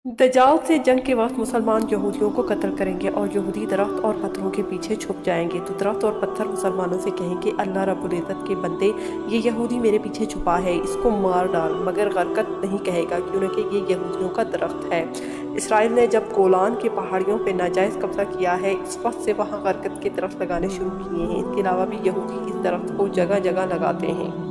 दज्जाल से जंग के वक्त मुसलमान यहूदियों को कत्ल करेंगे और यहूदी दरख्त और पत्थरों के पीछे छुप जाएंगे। तो दरख्त और पत्थर मुसलमानों से कहेंगे, अल्लाह रब्बुल इज़्ज़त के बंदे, ये यहूदी मेरे पीछे छुपा है, इसको मार डाल। मगर गरकत नहीं कहेगा, क्योंकि ये यहूदियों का दरख्त है। इसराइल ने जब गोलान की पहाड़ियों पर नाजायज़ कब्जा किया है, इस वक्त से वहाँ गरकत के दरख्त लगाने शुरू किए हैं। इसके अलावा भी यहूदी इस दरख्त को जगह जगह लगाते हैं।